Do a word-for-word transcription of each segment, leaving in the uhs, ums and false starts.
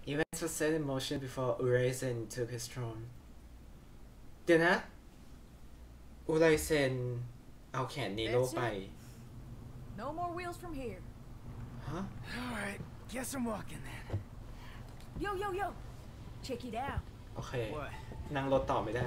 Events were set in motion before Uraisen took his throne เดี๋ยวนะอุไรเซนเอาแขนเนโรไป No more wheels from here ฮะ Alright, guess I'm walking then. Yo yo yo check it out โอเค What? นั่งรถต่อไม่ได้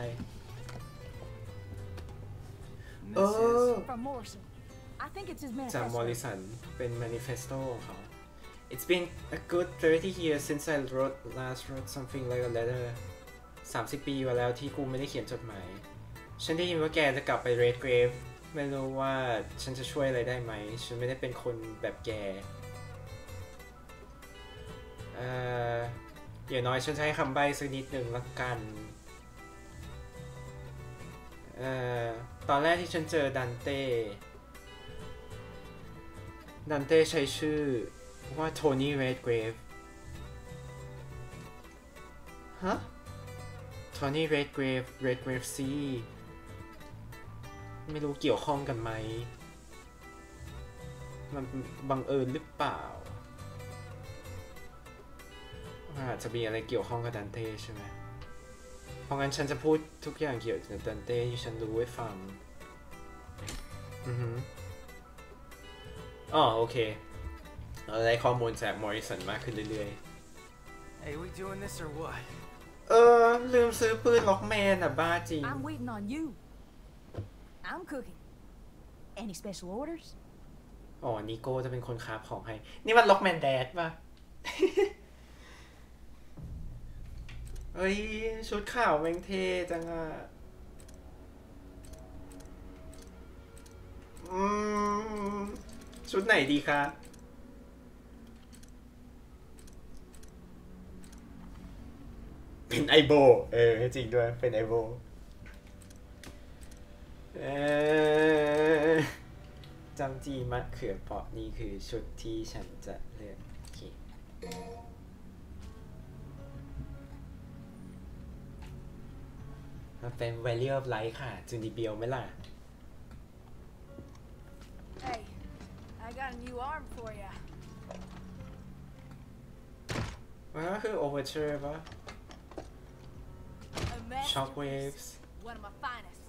And เอ this อ is... from Morrison I think it's his จาก manifesto มอริสันเป็น manifesto ของเขา It's been a good thirty years since I wrote last wrote something like a letter สามสิบปีมาแล้วที่กูไม่ได้เขียนจดหมายฉันได้ยินว่าแกจะกลับไป Red Grave ไม่รู้ว่าฉันจะช่วยอะไรได้ไหมฉันไม่ได้เป็นคนแบบแกเอ่ออย่างน้อยฉันใช้คำใบ้สักนิดหนึ่งละกันเอ่อตอนแรกที่ฉันเจอดันเต้ดันเต้ใช้ชื่อว่าโทนี่เรดเกรฟฮะโทนี่เรดเกรฟเรดเกรฟซีไม่รู้เกี่ยวข้องกันไหมมันบังเอิญหรือเปล่าอาจจะมีอะไรเกี่ยวข้องกับดันเต้ใช่ไหมเพราะงั้นฉันจะพูดทุกอย่างเกี่ยวกับดันเต้ที่ฉันรู้ให้ฟังอือฮึอ๋อโอเคเราได้ข้อมูลจากมอริสันมากขึ้นเรื่อยๆ Hey, we doing this or what? เออลืมซื้อปืนล็อกแมนอ่ะบ้าจริง I'm waiting on you I'm cooking any special orders อ๋อนิโก้จะเป็นคนคราฟของให้นี่มันล็อกแมนแดดป่ะ เฮ้ยชุดขาวแม่งเท่จังอ่ะอืมชุดไหนดีคะเป็นไอโบเออจริงด้วยเป็นไอโบเออจำจีมะเขือเปราะนี่คือชุดที่ฉันจะเลือกโอเคมันเป็น Value of Life ค่ะจูนิเบียวไหมล่ะ Hey I got a new arm for ya มันก็คือ Overture ป่ะ A masterpiece Shockwaves one of my finest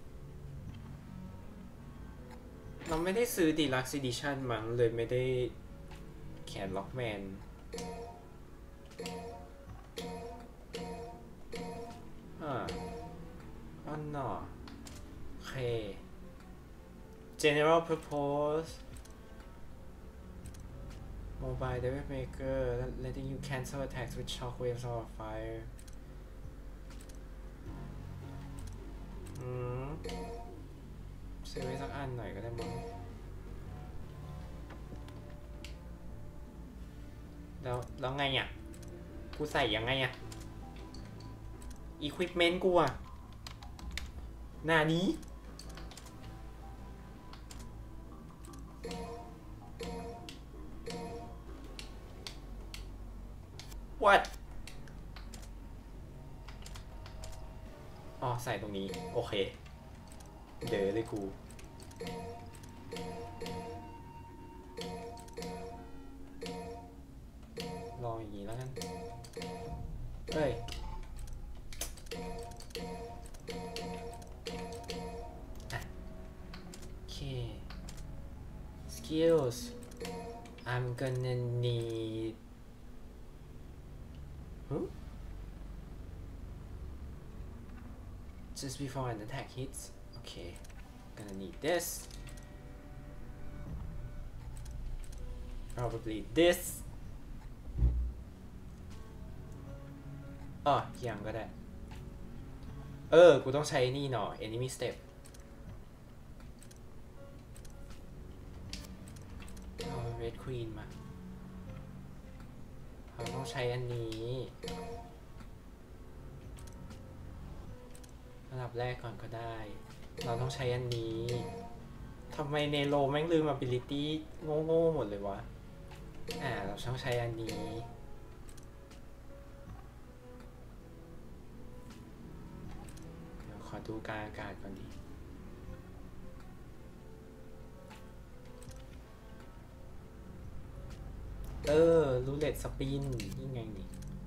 เราไม่ได้ซื้อ Deluxe Edition มั้งเลยไม่ได้แขนล็อกแมนอ่าอ๋อเนาะโอเค General Purpose Mobile Damage Maker letting you cancel attacks with shockwaves or fire อืมซื้อไว้สักอันหน่อยก็ได้มั้งแล้วแล้วไงอ่ะกูใส่ยังไงอ่ะ Equipment กูอ่ะหน้านี้ What อ๋อใส่ตรงนี้โอเคเดี๋ยวเลยกูลองอย่างนี้แล้วกันเฮ้ยโอเค skills I'm gonna need huh? just before an attack hits okay gonna need this probably this อ๋อยังก็ได้เออกูต้องใช้นี่หน่อ enemy step เอา red queen มาเราต้องใช้อันนี้ระดับแรกก่อนก็ได้เราต้องใช้อันนี้ทำไมเนโรแม่งลืม ability โง่ๆหมดเลยวะอ่าเราต้องใช้อันนี้เดี๋ยวขอดูการอากาศก่อนดีเออรูเล็ตสปินนี่ไงนี่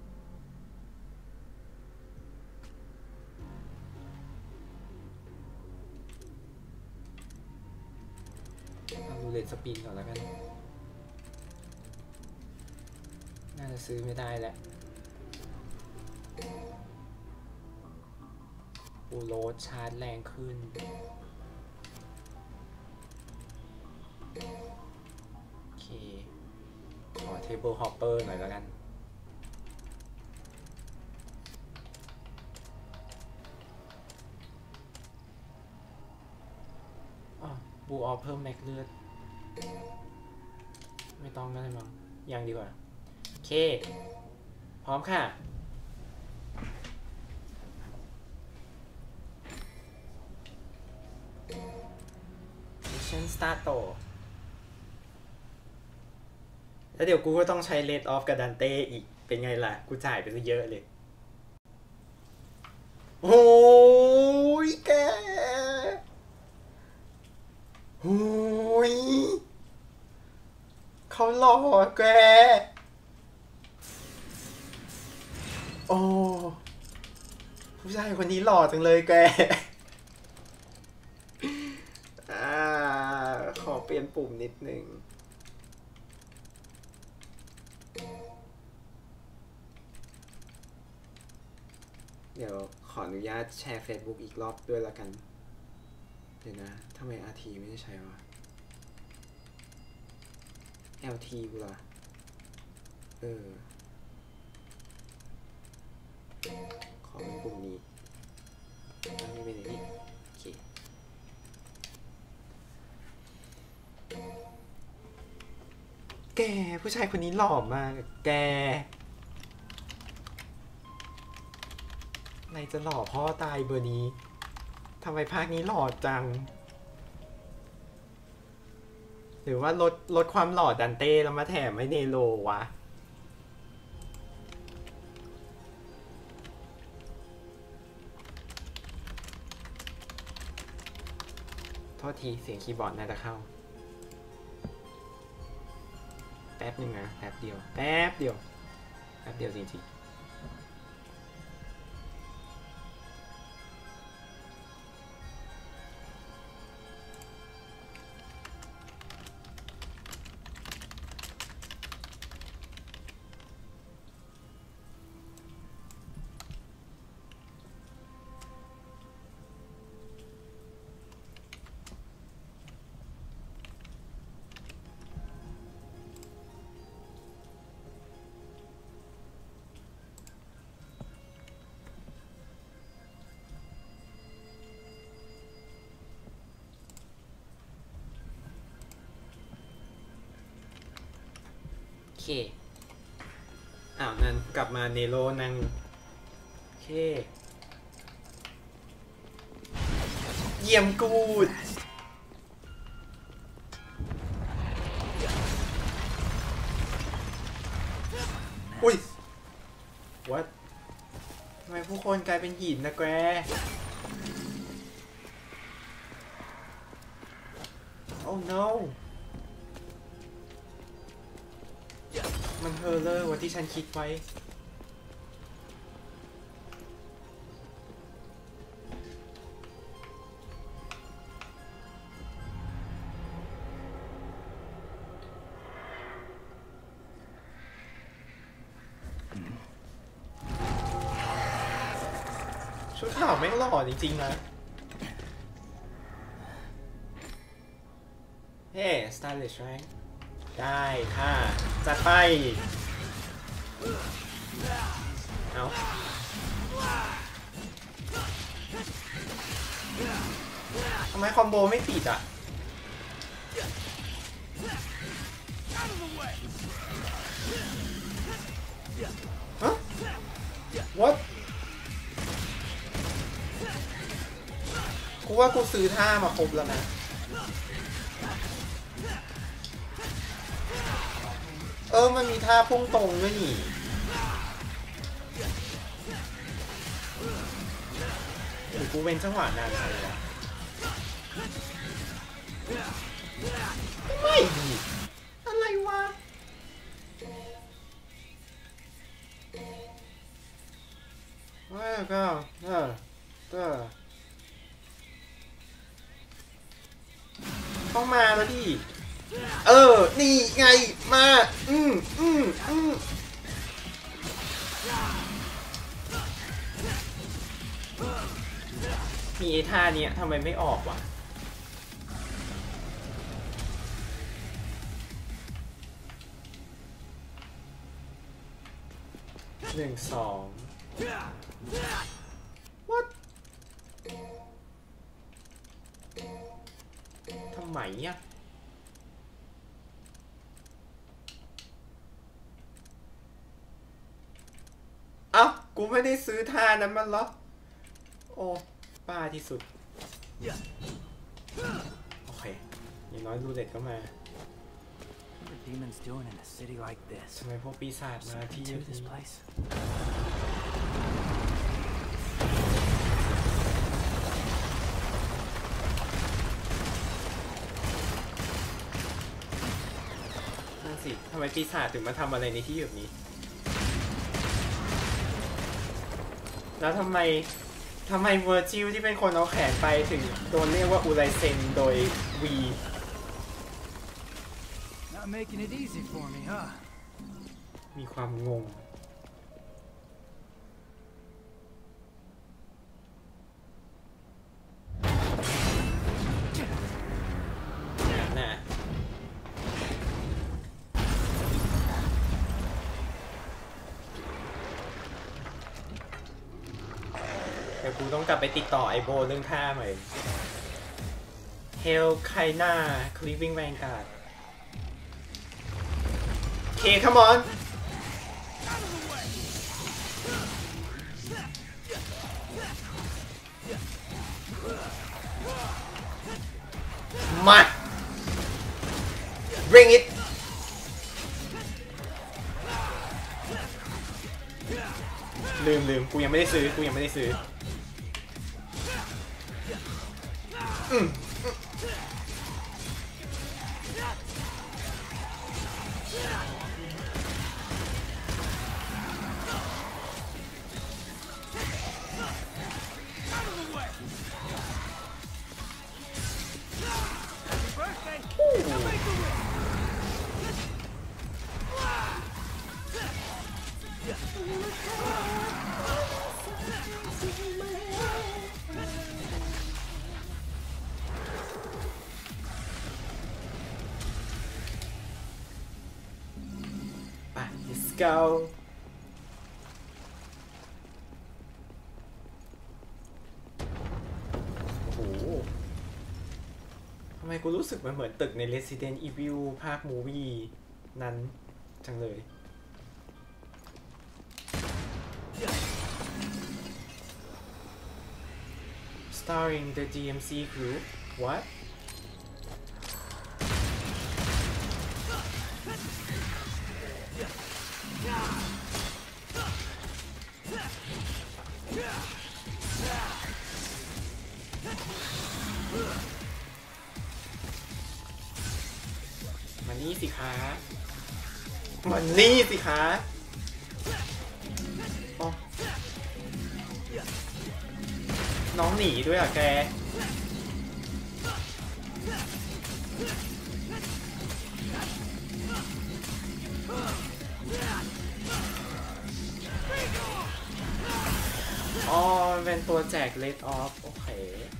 ปินก่อนแล้วกันน่าจะซื้อไม่ได้แหละปูโรดชาร์จแรงขึ้นโอเคขอเทเบิลฮอปเปอร์หน่อยแล้วกันบูออเพิ่มแม็กเลือดไม่ต้องก็ได้มั้งยังดีกว่าโอเคพร้อมค่ะมิชชั่นสตาร์ทโตแล้วเดี๋ยวกูก็ต้องใช้เลดออฟกับดันเต้อีกเป็นไงล่ะกูจ่ายไปซะเยอะเลยโอ้ยแกโอ้ยเขาหล่อแกโอ้ผู้ชายคนนี้หล่อจังเลยแกอ่าขอเปลี่ยนปุ่มนิดนึงเดี๋ยวขออนุญาตแชร์ Facebook อีกรอบด้วยละกันเดี๋ยวนะทำไม อาร์ ที ไม่ได้ใช้วะ แอล ที กูล่ะเออขอเป็นปุ่มนี้ไม่เป็นอย่างนี้โอเคแกผู้ชายคนนี้หล่อมากแกอะไรจะหล่อพ่อตายเบอร์นี้ทำไมภาคนี้หล่อจังหรือว่าลดลดความหล่อดันเต้แล้วมาแถมไม่เนโรวะโทษทีเสียงคีย์บอร์ดน่าจะเข้าแป๊บนึงนะแป๊บเดียวแป๊บเดียวแป๊บเดียวจริงๆโอเคอ้าวนั่นกลับมาเนโรนั่งโอเคเยี่ยมกูดอุ้ย what ทำไมผู้คนกลายเป็นหินนะแกโอ้ noมันเฮอร์เลอร์กว่าที่ฉันคิดไว้ชุดขาวแม่งหล่อจริงๆนะเฮ้ stylish right ได้ค่ะจัดไปเอาทำไมคอมโบไม่ติดอ่ะฮะ what กูว่ากูซื้อท่ามาครบแล้วนะเออมันมีท่าพุ่งตรงด้วยนี่หรือกูเว้นจังหวะนานไปวะไม่ดีอะไรวะว่าก็เออก็ต้องมาแล้วดิเออนี่ไงมาอืมอืมอืมมีไอ้ท่าเนี้ยทำไมไม่ออกวะหนึ่งสอง what ทำไมอ่ะเอ้ากูไม่ได้ซื้อท่านั้นมันหรอโอ้ป้าที่สุดโอเคอย่างน้อยรูเล็ตก็มา What are demons doing in a city like this? ทำไมพวกปีศาจมาที่ To นี่ this place? นั่นสิทำไมปีศาจถึงมาทำอะไรในที่แบบนี้แล้วทำไมทำไมเวอร์จิลที่เป็นคนเอาแขนไปถึงโดนเรียกว่าอุไรเซนโดยวี Not making it easy for me, huh? มีความงงน่ะเดี๋ยวกูต้องกลับไปติดต่อไอโบเรื่องท่าใหม่ Hell Kaina Cleaving Vanguard เค come on มา bring it ลืมลืมกูยังไม่ได้ซื้อกูยังไม่ได้ซื้ออืมไป let's go โอ้โหทำไมกูรู้สึกมันเหมือนตึกใน Resident Evil ภาคมูวี่นั้นจังเลย starring the ดี เอ็ม ซี group what มันนี่สิคะมันนี่สิคะอ๋อน้องหนีด้วยอ่ะแกอ๋อเป็นตัวแจก Let Off โอเค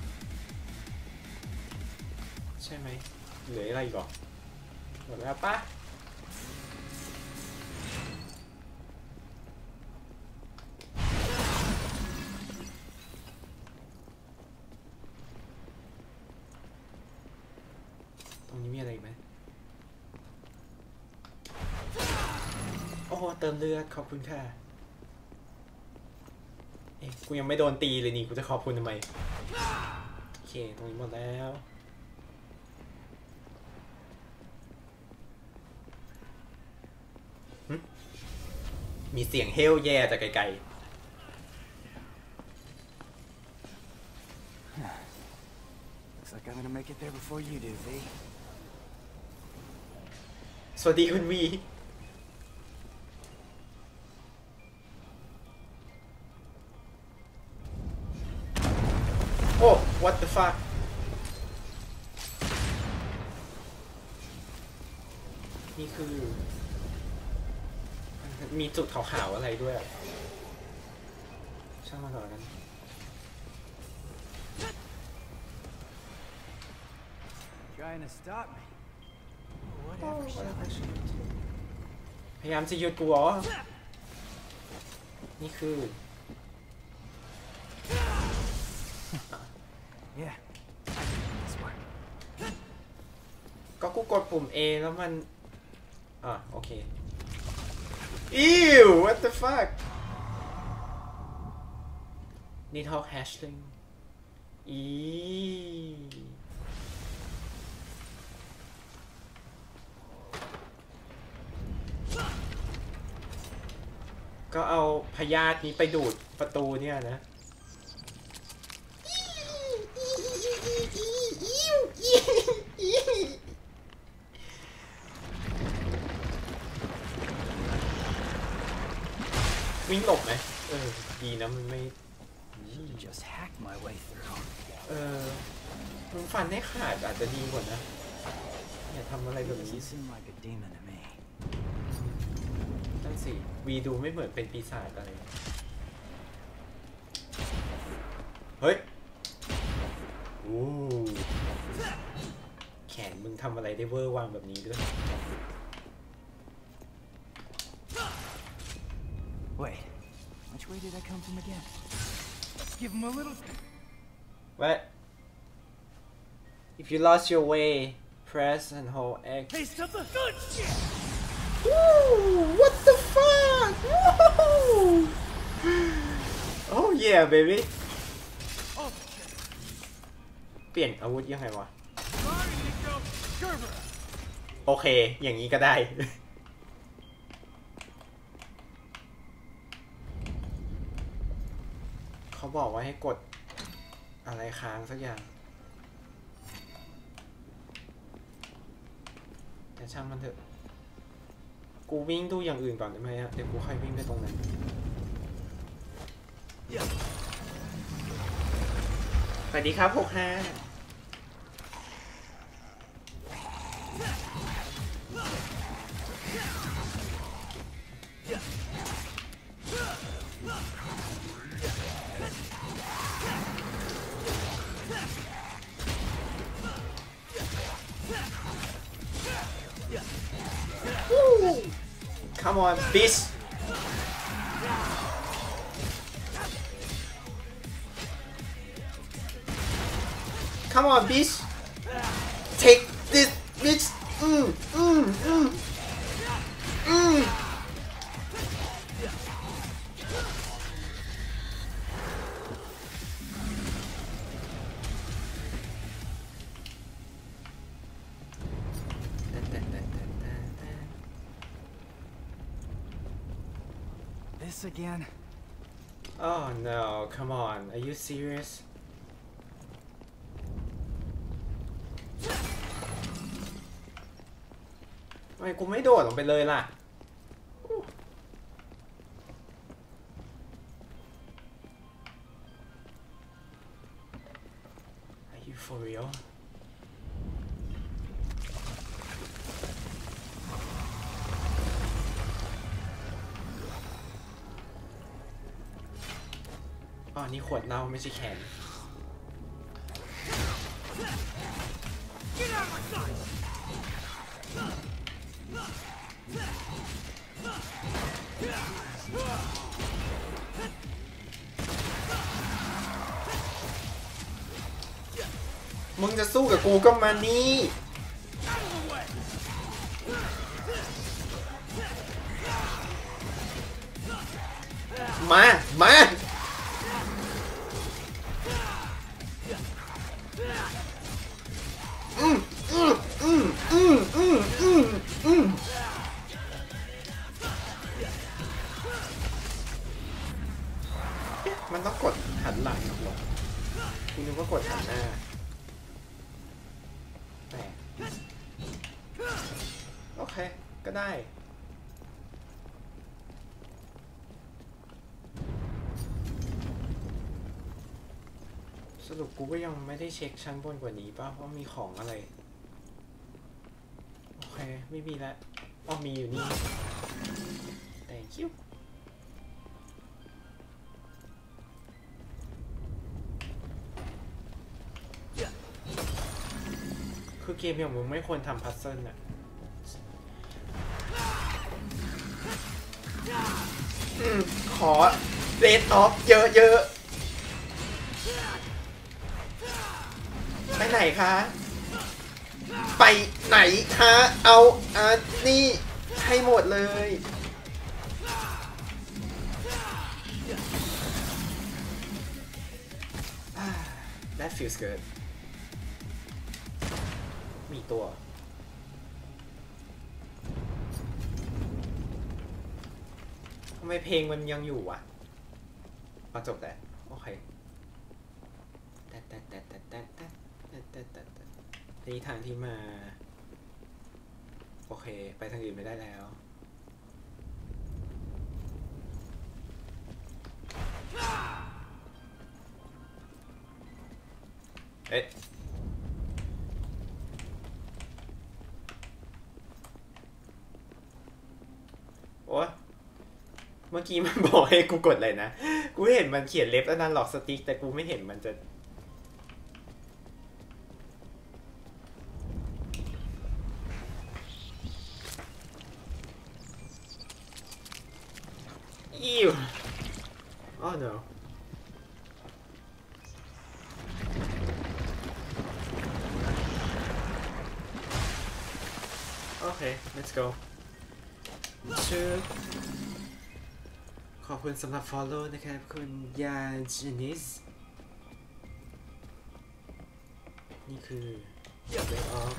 ใช่ไหมเหลืออะไรอีกอ่ะหมดแล้วปะตรงนี้มีอะไรอีกไหมโอ้โหเติมเลือดขอบคุณค่ะเอ๊ะกูยังไม่โดนตีเลยนี่กูจะขอบคุณทำไมโอเคตรงนี้หมดแล้วมีเสียงเฮลแย่จากไกลๆ Looks like I'm gonna make it there before you do, V. สวัสดีคุณวีโอ้ what the fuck นี่คือมีจุดขาวๆอะไรด้วยช่างมันก่อนกัน Trying to stop me. พยายามจะหยุดกูเหรอนี่คือ Yeah. This work. ก็กูกดปุ่ม A แล้วมันอ่ะโอเค Ew what the fuck นี่ทอกแฮชลิงอีก็เอาพยาธินี้ไปดูดประตูเนี่ยนะวิ่งหลบไหมเออดีนะมันไม่ Just hack my way through. เออมึงฟันให้ขาดอาจจะดีกว่านะอย่าทำอะไรแบบนี้ Doesn't seem like a demon to me. นั่นสิวีดูไม่เหมือนเป็นปีศาจอะไรเฮ้ยอู้แขนมึงทำอะไรได้เวอร์วางแบบนี้ด้วย Wait, which way did I come from again? Let's give him a little. What? If you lost your way, press and hold X. Taste of the good shit. Woo! What the fuck? Woo! Oh yeah, baby. เปลี่ยนอาวุธยังไงวะโอเคอย่างนี้ก็ได้ เขาบอกว่าให้กดอะไรค้างสักอย่างแต่ช่างมันเถอะกูวิ่งดูอย่างอื่นก่อนได้ไหมอะเดี๋ยวกูค่อยวิ่งไปตรงนั้นสวัสดีครับหกห้าCome on, bitch! Come on, bitch! Take this, bitch! Mm, mm, mm, mm. This again? Oh no, come on, are you serious? ทำไมกูไม่โดดลงไปเลยล่ะ Are you for real? อ๋อนี่ขวดเหล้าไม่ใช่แขนมึงจะสู้กับกูก็มานี่มามาอืมอืมอืมอืมอืมอืมอืมมันต้องกดหันหลังหรอคุณนึกว่ากดหันหน้าแหมโอเคก็ได้สรุปกูก็ยังไม่ได้เช็คชั้นบนกว่านี้ป่ะว่ามีของอะไรโอเคไม่มีแล้วอ๋อมีอยู่นี่ thank you คือเกมอย่างมึงไม่ควรทำพัซเซิลน่ะขอเรดออฟเยอะๆไปไหนคะไปไหนคะเอาอันนี้ให้หมดเลย that feels good มีตัวทำไมเพลงมันยังอยู่วะมาจบแล้วโอเคแต่แต่แต่แต่แต่แต่แต่แต่แต่นี่ทางที่มาโอเคไปทางอื่นไม่ได้แล้วเอ๊ะโอ๊ยเมื่อกี้มันบอกให้กูกดอะไรนะกูเห็นมันเขียนเล็บอันนั้นหลอกสติ๊กแต่กูไม่เห็นมันจะอิว oh no okay let's go ชื่อขอบคุณสำหรับ follow นะครับคุณยาจินิสนี่คือ way off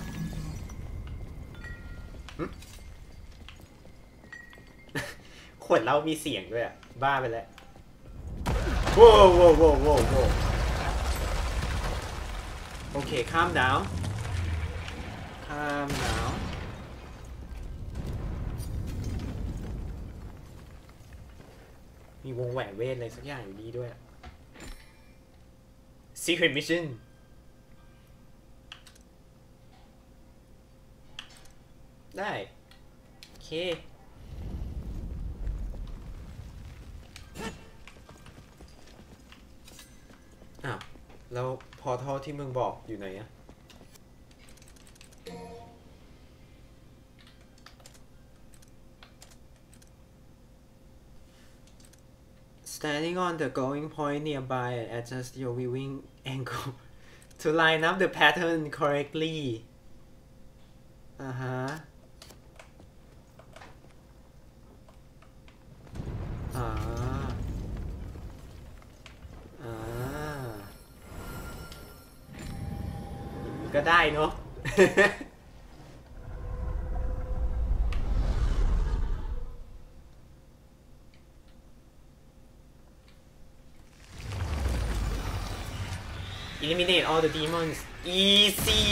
ขวดเหล้ามีเสียงด้วยอ่ะบ้าไปแล้วโว้วโว้วโว้วโว้วโว้วโอเค calm down calm down มีวงแหวนเวทอะไรสักอย่างอยู่ดีด้วย Secret Mission ได้โอเคอ้าวแล้วพอเท่าที่มึงบอกอยู่ไหนอะ Standing on the going point nearby and adjust your viewing angle to line up the pattern correctly อ่าฮะอ่าอ่าก็ได้เนาะ Eliminate all the demons easy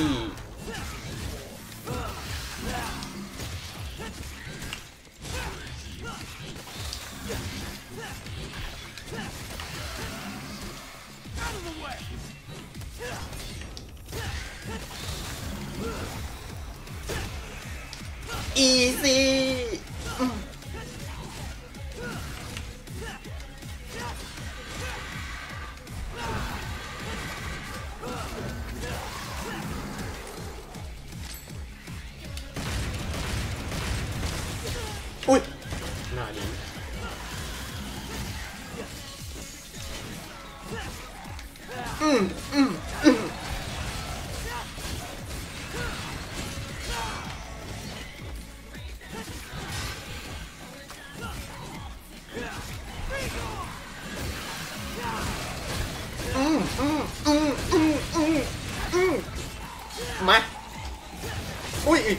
easy อุ้ยหน้านี้อืมอืมอืมอืมอืมอืมอืมอืมอืมมาอุ้ย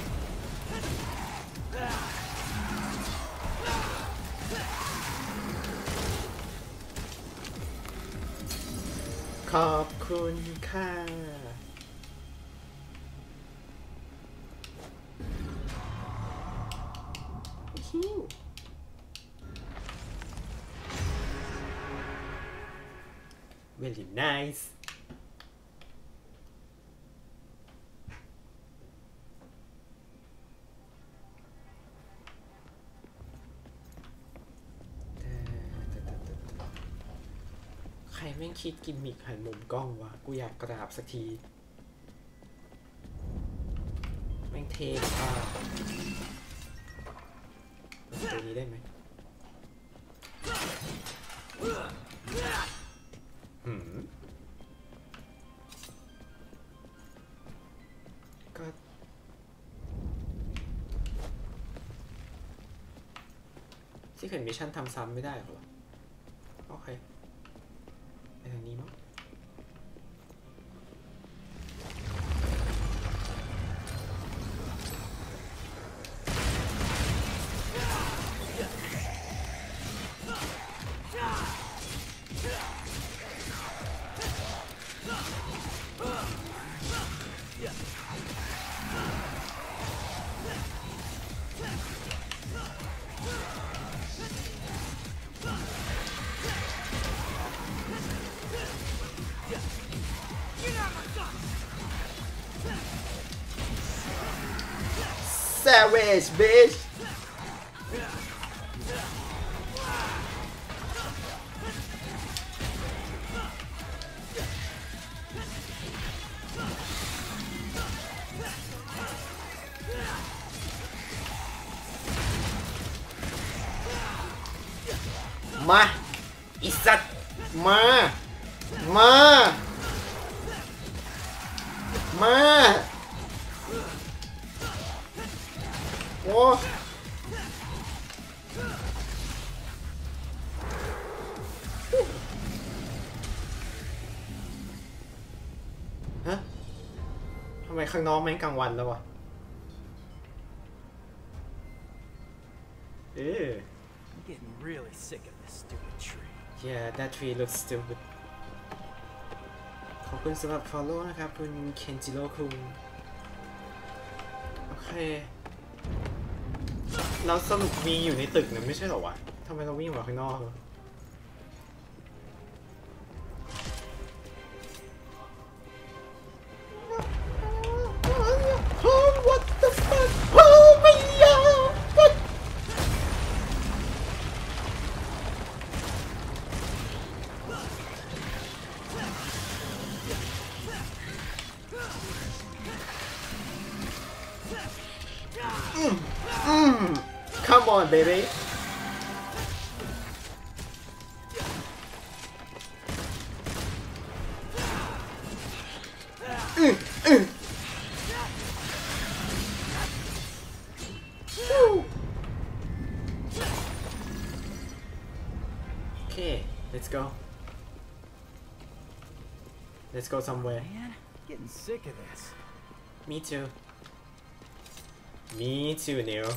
ขอบคุณค่ะ Very nice แม่งคิดกิมมิคหันมุมกล้องวะกูอยากกราบสักทีแม่งเท่มากตัวนี้ได้ไหมหืมก็ที่เห็นมิชชั่นทำซ้ำไม่ได้หรอโอเคไปทางนี้มั้งSavage bitch มาอีสัตว์มามามาโอ้ฮะทำไมข้างนอกแม่งกลางวันแล้ววะเออ I'm getting really sick of this stupid tree. Yeah that tree looks stupid ขอบคุณสำหรับ follow นะครับคุณเคนจิโร่คุงโอเคเราสรุปมีอยู่ในตึกนะไม่ใช่เหรอวะทำไมเราวิ่งออกมาข้างนอกเหรอ Oh what the fuck Oh my god what Mm, mm. Come on, baby. Mm, mm. Woo. Okay, let's go. Let's go somewhere. Man, getting sick of this. Me too. Me too, Nero.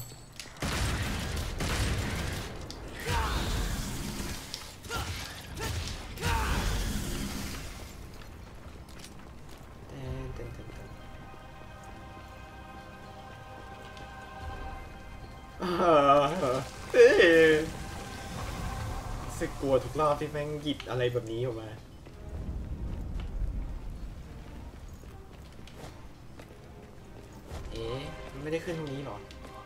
Dun, dun, dun, dun. Uh, เอ้ยรู้สึกกลัวทุกรอบที่แม่งหยิบอะไรแบบนี้ออกมาเอ๊ะมันไม่ได้ขึ้นตรงนี้หรอ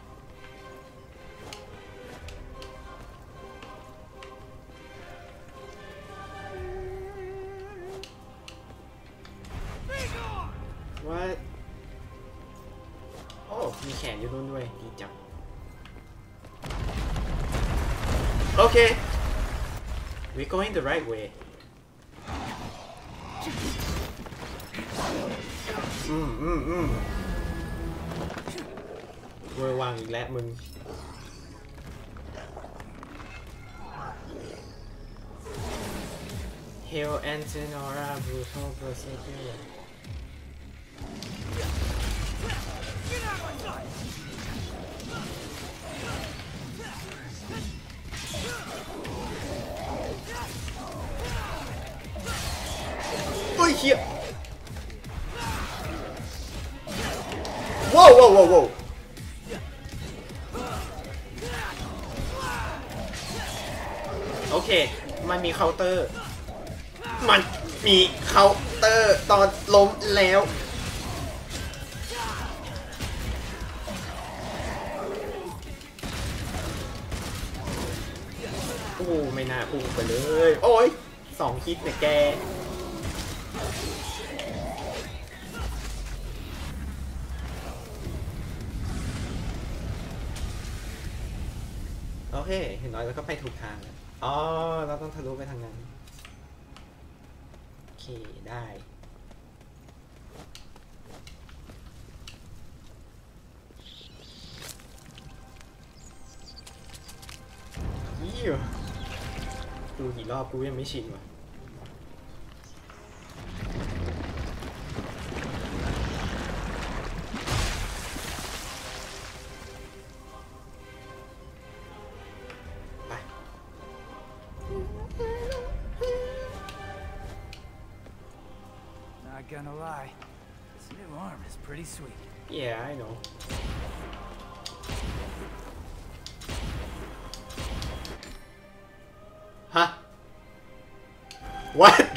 ว่าโอ้มีแขนอยู่นู่นด้วยดีจังโอเค we're going the right way อืมอืมอืมเวอร์วางอีกแล้วมึง Hell Antenora Brutal Berserker เฮ้ยเหี้ยว้าวว้าวว้าวว้าวโอเคมันมีเคาน์เตอร์มันมีเคาน์เตอร์ตอนล้มแล้วโอ้ไม่น่าพุ่งไปเลยโอ้ยสองคิดเนี่ยแกโอเคเห็นน้อยแล้วก็ไปถูกทางแล้วอ๋อเราต้องทะลุไปทางนั้นโอเคได้ยี่ดูกี่รอบกูยังไม่ชินว่ะไป Not gonna lie, this new arm is pretty sweet. Yeah I know Huh? What?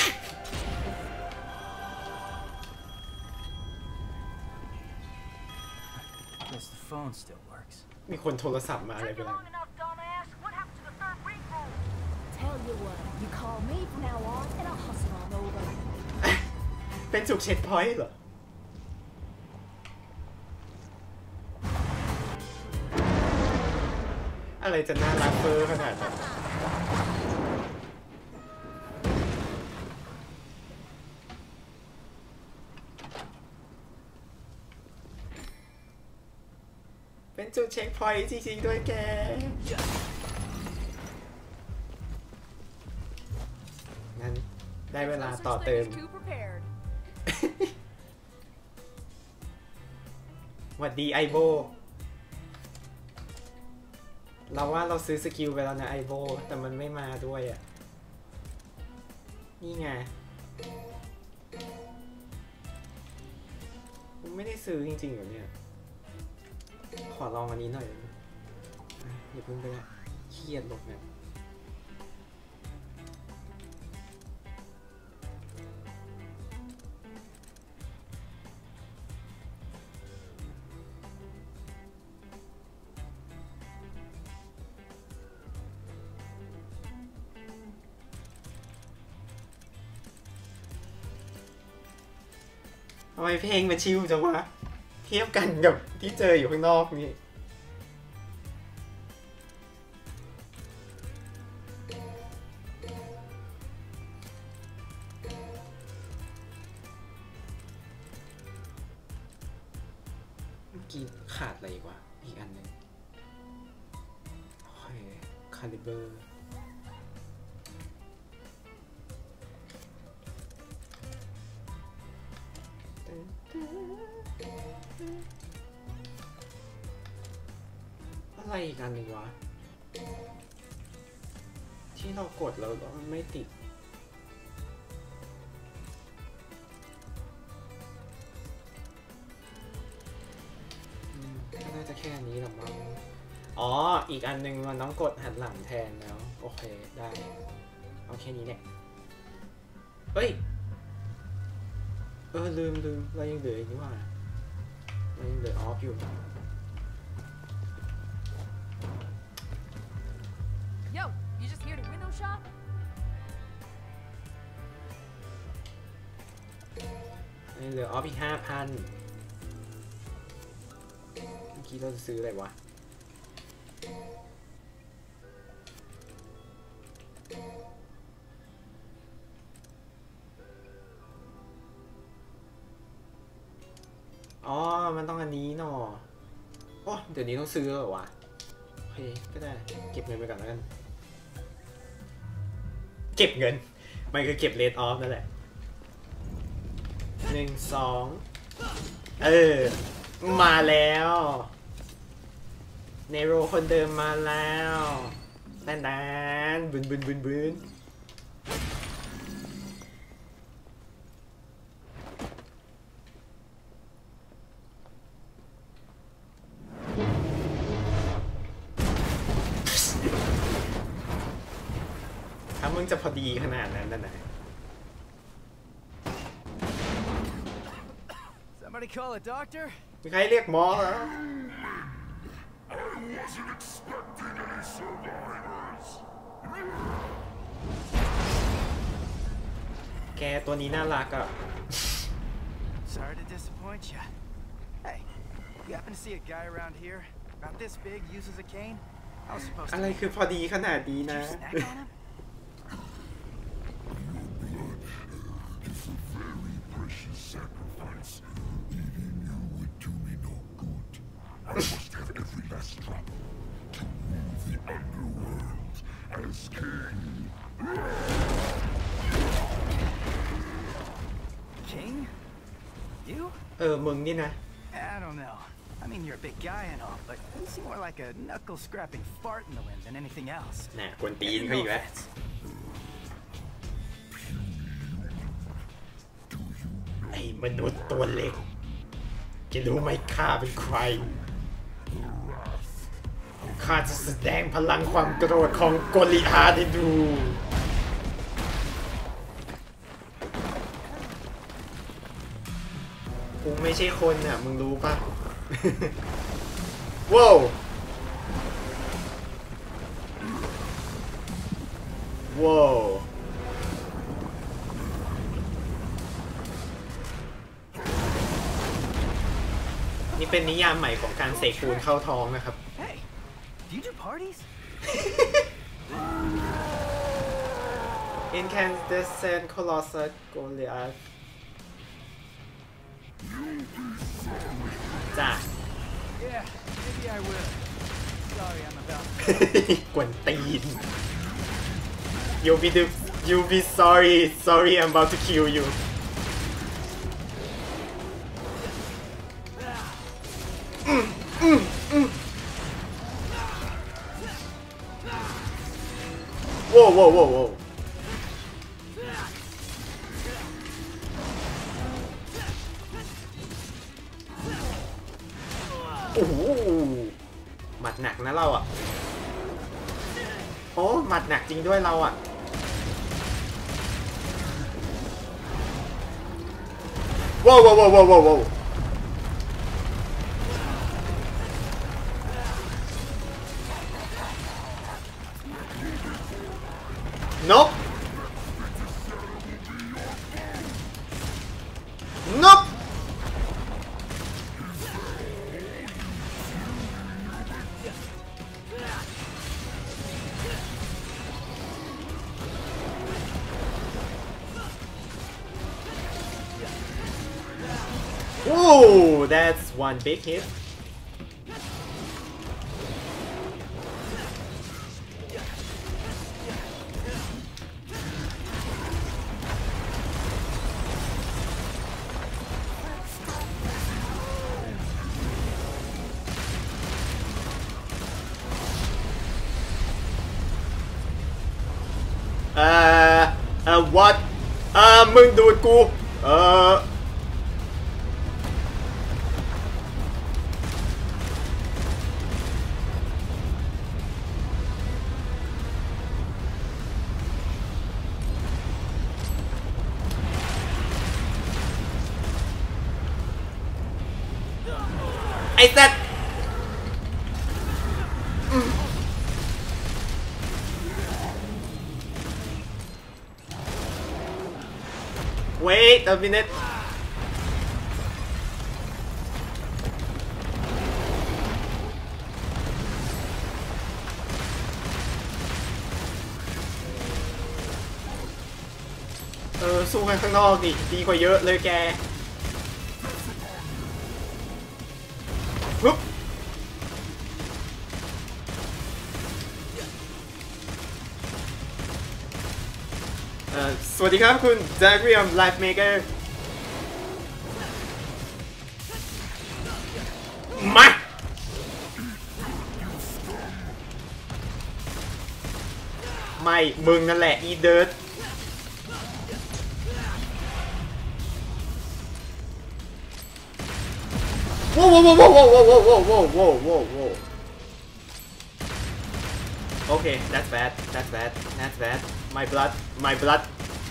Guess the phone still works. มีคนโทรศัพท์มาอะไรไปแล้ว Tell you what, you call me from now on, and I'll hustle on over. เป็นจุกเช็คพอยต์เหรออะไรจะน่ารักเฟอร์ขนาดนั้นเป็นจุดเช็คพอยต์จริงๆด้วยแกงั้นได้เวลาต่อเติมหวัดดีไอโบเราว่าเราซื้อสกิลไปแล้วนะไอโบแต่มันไม่มาด้วยอ่ะนี่ไงผมไม่ได้ซื้อจริงๆเหรอเนี่ยขอลองอันนี้หน่อยอย่าเพิ่งไปละเครียดหมดเนี่ยทำไมเพลงมันชิลจังวะเทียบกันกับที่เจออยู่ข้างนอกนี่เมื่อกี้ขาดอะไรอีกวะอีกอันหนึ่งโอเคคาลิเบอร์อะไรอีกอันหนึ่งวะที่เรากดแล้วมันไม่ติดก็น่าจะแค่นี้หรอมั้งอ๋ออีกอันหนึ่งมันต้องกดหันหลังแทนแล้วโอเคได้เอาแค่นี้เนี่ยเฮ้ยเออลืมลืมเรายังเหลืออีกนี่ว่าเรายังเหลือออฟอยู่ Yo, you just here to window shop? ยังเหลือออฟอีกห้าพันเมื่อกี้เราจะซื้ออะไรวะอ๋อมันต้องอันนี้หนอโอ้เดี๋ยวนี้ต้องซื้อเหรอวะโอเคก็ได้เก็บเงินไปก่อนแล้วกันเก็บเงินมันคือเก็บเลทออฟนั่นแหละหนึ่งสองเออมาแล้วเนโรคนเดิมมาแล้วแดนแดนบึนบึนบึนบึนถ้ามึงจะพอดีขนาดนั้นนะนะ Somebody call a doctor? มีใครเรียกหมอเหรอ I wasn't expecting any survivors. แกตัวนี้น่ารักอ่ะ Sorry to disappoint you. Hey, you happen to see a guy around here about this big uses a cane? I was supposed to. อะไรคือพอดีขนาดนี้นะ Did you snack on him? It's a very precious sacrifice. Eating you would do me no good. I must have every last drop to rule the underworld as king. King? You? เออมึงนี่นะ I don't know. I mean, you're a big guy and all, but you seem more like a knuckle-scrapping fart in the wind than anything else. น่ะกวนตีนเขาอีกแล้ว offense. ไอ้มนุษย์ตัวเล็กแกรู้ไหมข้าเป็นใครข้าจะแสดงพลังความโกรธของโกลิอาให้ดูกูไม่ใช่คนน่ะมึงรู้ปะ ว้าวว้าวนี่เป็นนิยามใหม่ของการเสกปูนเข้าท้องนะครับ Hey, do you do parties? Incandescent Colossal Goliath จ้ะ Yeah, maybe I will. Sorry, I'm about. กวนตีน You'll be the you'll be sorry sorry I'm about to kill you โว้วโว้วโว้วโว้วโอ้โหหมัดหนักนะเราอ่ะโอ้หมัดหนักจริงด้วยเราอ่ะว้าวว้าวว้าวว้าวว้าว Nope. Nope. Ooh, that's one big hit. Uh, uh, what? Uh, มึงดูดกู เออ ไอ้สัตว์ Wait a minute. Ờ, สู้กันข้างนอกดิดีกว่าเยอะเลยแกฮึบเอ่อสวัสดีครับคุณ Dagrium Life Maker มาไม่มึงนั่นแหละอีเดิร์ดว้าวว้าวว้าวว้าวว้าวว้าวว้าวว้าวว้าวว้าวว้าว Okay, that's bad. That's bad. That's bad. My blood. My blood.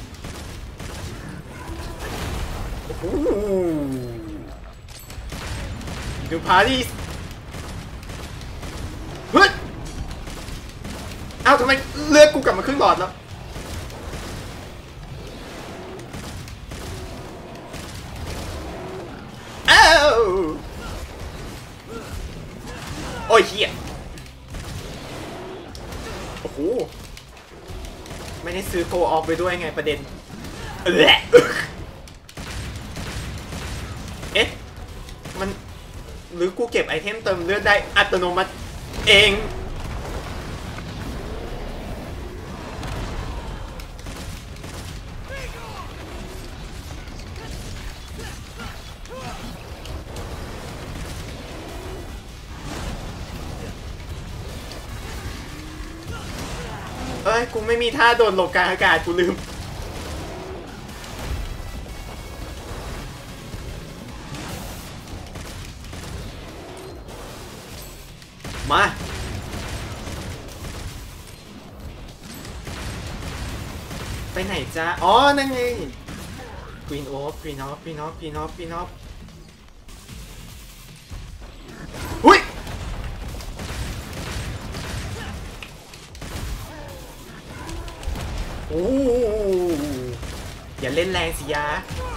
Ooh. Do parties. เฮ้ยเอ้าทำไมเลือดกูกลับมาครึ่งหลอดแล้วโหไม่ได้ซื้อโกออฟไปด้วยไงประเด็นเอ๊ะมันหรือกูเก็บไอเทมเติมเลือดได้อัตโนมัติเองเอ้ยกูไม่มีท่าโดนหลบกลางอากาศกูลืมมาไปไหนจ้าอ๋อนั่นไงกรีนโอ๊กกรีนออฟกรีนออฟกรีนออฟกรีนออฟหุ้ยโอ้อย่าเล่นแรงสิยา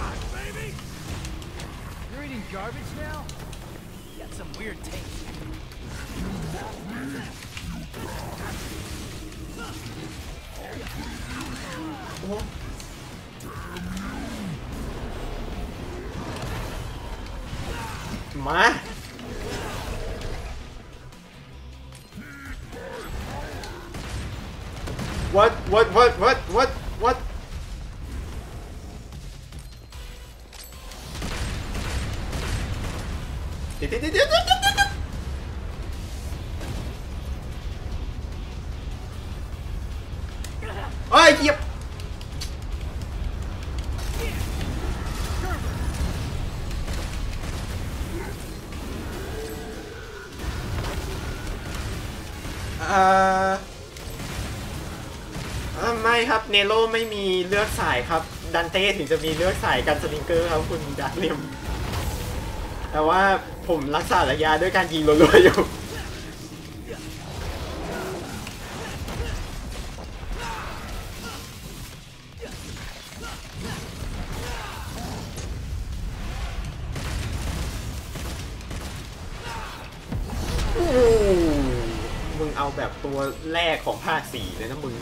You're eating garbage now? You got some weird taste. โอ้มา what what what what what what เดี๋ยวเดี๋ยวเดี๋ยวเดี๋ยวเดี๋ยวเฮ้ยเหยียบเอ่อไม่ครับเนโร่ไม่มีเลือกสายครับดันเต้ถึงจะมีเลือกสายกันสลิงเกอร์ครับคุณดักเลียมแต่ว่าผมรักษาระยะด้วยการยิงรัวๆอยู่มึงเอาแบบตัวแรกของภาคสี่เลยนะมึง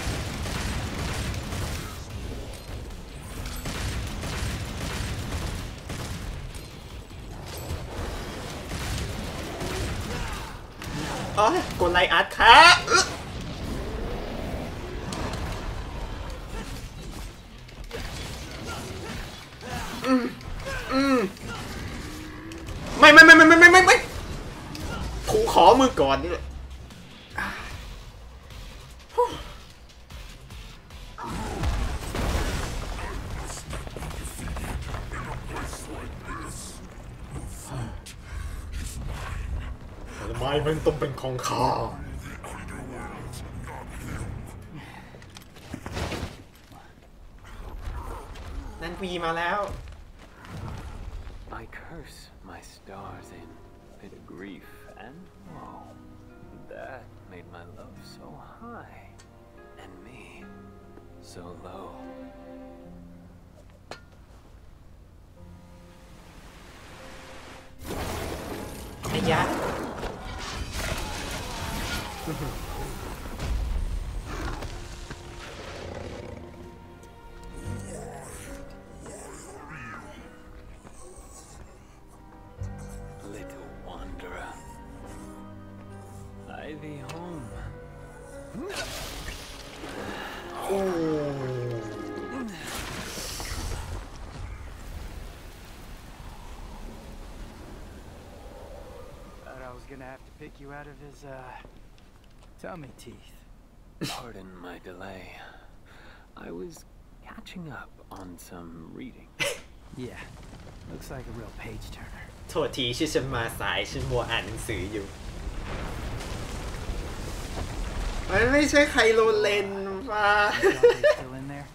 อ๋อกดไลอัดค่ะอืมอืมไม่ไม่ไม่ไม่ไม่ไม่ไม่กูขอมือก่อนนี่แหละไม้มันต้องเป็นของข้านั่นวีมาแล้ว I curse my stars in bit of grief and woe. That made my love so high and me so low. ไอ้ยะ Little wanderer, I thee home. โอ้ Thought I was gonna have to pick you out of his, uh, tummy teeth. Pardon my delay. I was catching up on some reading. Yeah, looks like a real page turner. โทษทีชื่อฉันมาสายฉันมัวอ่านหนังสืออยู่มันไม่ใช่ไคโรเลนป่ะ Still in there?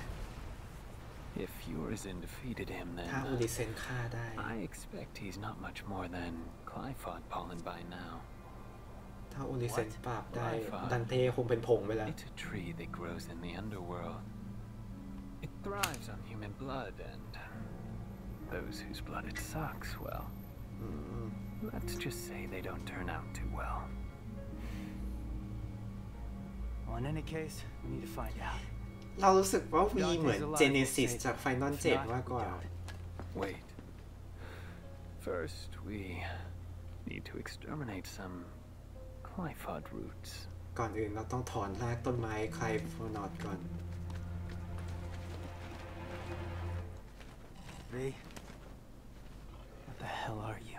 If Urizen defeated him, ถ้า then อุลิเซนฆ่าได้ I expect he's not much more than Clifod Pollen by now. ถ้าอุลิเซนปราบได้ดันเต้คงเป็นผงไปแล้ว It's a tree that grows in the underworld. It thrives on human blood, and those whose blood it sucks, well, let's just say they don't turn out too well. in any case, we need to find out. เรารู้สึกว่าวีเหมือน Genesis จาก Final เจ็ดมากกว่า Wait. First, we need to exterminate some Qliphoth roots. ก่อนอื่นเราต้องถอนรากต้นไม้ไคลฟอนอดก่อน V, what the hell are you?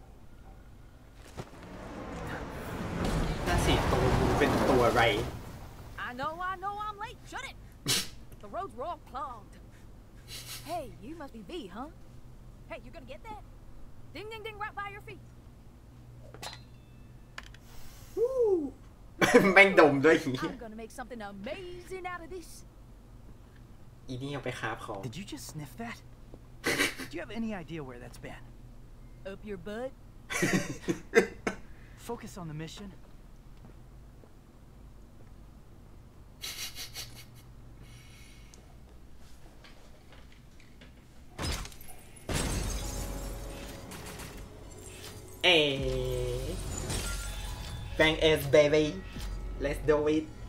นั่นสิตัวมึงเป็นตัวอะไร I know, I know I'm late. Shut it. The roads were all clogged. Hey, you must be V, huh? Hey, you gonna get that? Ding, ding, ding, right by your feet. แม่งดมด้วย I'm gonna make something amazing out of this. อีนี่ยังไปคาบของ Did you just sniff that? Do you have any idea where that's been? Up your butt. Focus on the mission. Hey, Bang ass baby, let's do it.